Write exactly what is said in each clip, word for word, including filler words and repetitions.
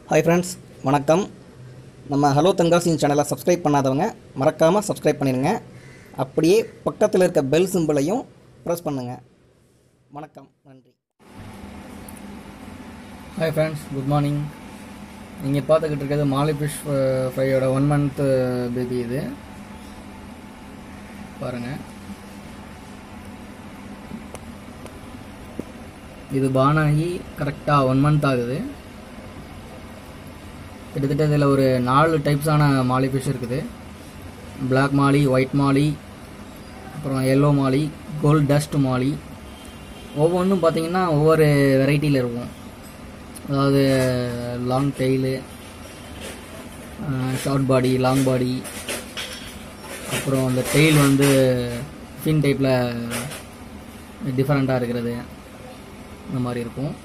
Hi friends, வணக்கம். நம்ம hello தங்காசின் சேனலை சப்ஸ்கிரைப் பண்ணாதவங்க மறக்காமல் சப்ஸ்கிரைப் பண்ணிடுங்க. அப்படியே பக்கத்தில் இருக்க பெல் சிம்பிளையும் ப்ரெஸ் பண்ணுங்கள். வணக்கம், நன்றி. Hi friends, good morning. நீங்கள் பார்த்துக்கிட்டு இருக்கிறது மாலி ஃபிஷ் ஃப்ரையோட ஒன் மந்த்து பேபி. இது பாருங்கள், இது பானாகி கரெக்டாக ஒன் மந்த் ஆகுது. கிட்டத்தட்ட இதில் ஒரு நாலு டைப்ஸான மாலி ஃபிஷ் இருக்குது. பிளாக் மாலி, ஒயிட் மாலி, அப்புறம் yellow molly, gold dust molly. ஒவ்வொன்றும் பார்த்திங்கன்னா ஒவ்வொரு வெரைட்டியில் இருக்கும். அதாவது long tail, short body, long body, அப்புறம் அந்த டெயில் வந்து ஃபின் டைப்பில் டிஃப்ரெண்ட்டாக இருக்கிறது, இந்த மாதிரி இருக்கும்.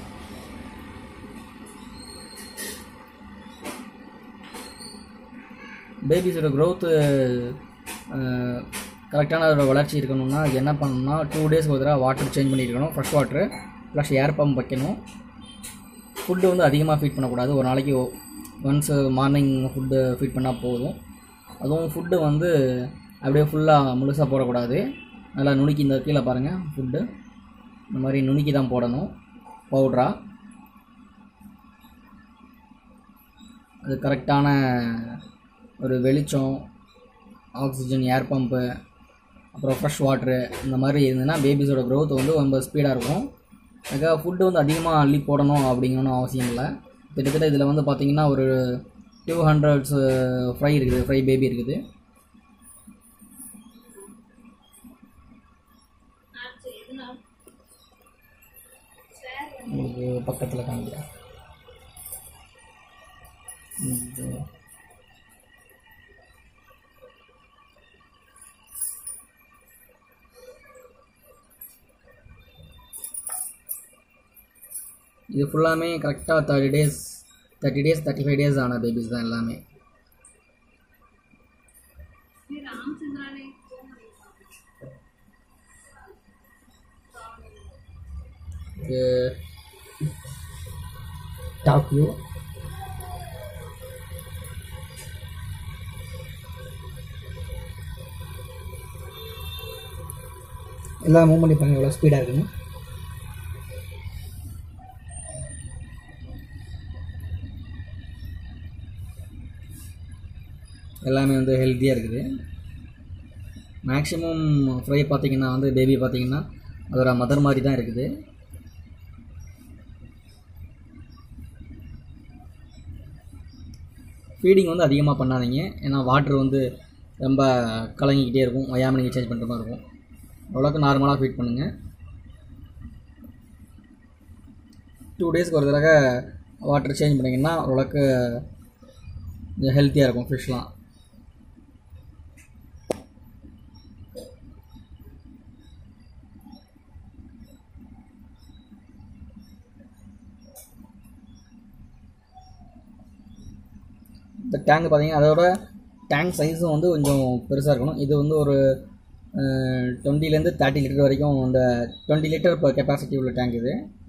பேபிஸோட க்ரோத்து கரெக்டான ஒரு வளர்ச்சி இருக்கணும்னா அது என்ன பண்ணணும்னா டூ டேஸ்க்கு ஒரு தடவை வாட்டர் சேஞ்ச் பண்ணியிருக்கணும். Fresh water plus air pump வைக்கணும். ஃபுட்டு வந்து அதிகமாக ஃபீட் பண்ணக்கூடாது. ஒரு நாளைக்கு ஒன்ஸு மார்னிங் ஃபுட்டு ஃபீட் பண்ணால் போதும். அதுவும் ஃபுட்டு வந்து அப்படியே ஃபுல்லாக முழுசாக போடக்கூடாது. நல்லா நுணுக்கி, இந்த கீழே பாருங்கள், ஃபுட்டு இந்த மாதிரி நுணுக்கி தான் போடணும், பவுட்ரா. அது கரெக்டான ஒரு வெளிச்சம், ஆக்சிஜன், ஏர் பம்பு, அப்புறம் ஃப்ரெஷ் வாட்ரு இந்த மாதிரி இருந்ததுன்னா பேபிஸோட க்ரோத் வந்து ரொம்ப ஸ்பீடாக இருக்கும். அதுக்காக ஃபுட்டு வந்து அதிகமாக அள்ளி போடணும் அப்படிங்கணும் அவசியம் இல்லை. கிட்டத்தட்ட இதில் வந்து பார்த்திங்கன்னா ஒரு டூ ஹண்ட்ரட்ஸ் ஃப்ரை இருக்குது, ஃப்ரை பேபி இருக்குது. உங்களுக்கு பக்கத்தில் காமிக்கிறேன். இது ஃபுல்லாமே கரெக்டாக thirty days thirty days thirty five days ஆன பேபிஸ் தான் எல்லாமே. Top view. எல்லாம் மூவ் பண்ணி பாருங்கள் எவ்வளோ ஸ்பீடாக இருக்குன்னு. எல்லாமே வந்து ஹெல்த்தியாக இருக்குது. மேக்ஸிமம் ஃப்ரை பார்த்திங்கன்னா வந்து பேபி பார்த்திங்கன்னா அதோட மதர் மாதிரி தான் இருக்குது. ஃபீடிங் வந்து அதிகமாக பண்ணாதீங்க, ஏன்னா வாட்ரு வந்து ரொம்ப கலங்கிக்கிட்டே இருக்கும், ஒயாமல் நீங்கள் சேஞ்ச் பண்ணுற மாதிரி இருக்கும். அவ்வளோக்கு நார்மலாக ஃபீட் பண்ணுங்கள். டூ டேஸ்க்கு ஒரு தடவை வாட்டர் சேஞ்ச் பண்ணிங்கன்னா ஓரளவுக்கு ஹெல்த்தியாக இருக்கும் ஃபிஷ்லாம். இந்த டேங்க் பார்த்திங்கன்னா அதோட டேங்க் சைஸும் வந்து கொஞ்சம் பெருசாக இருக்கணும். இது வந்து ஒரு டுவெண்ட்டிலேருந்து தேர்ட்டி லிட்டர் வரைக்கும், இந்த டுவெண்ட்டி லிட்டர் இப்போ கெப்பாசிட்டி உள்ள டேங்க் இது.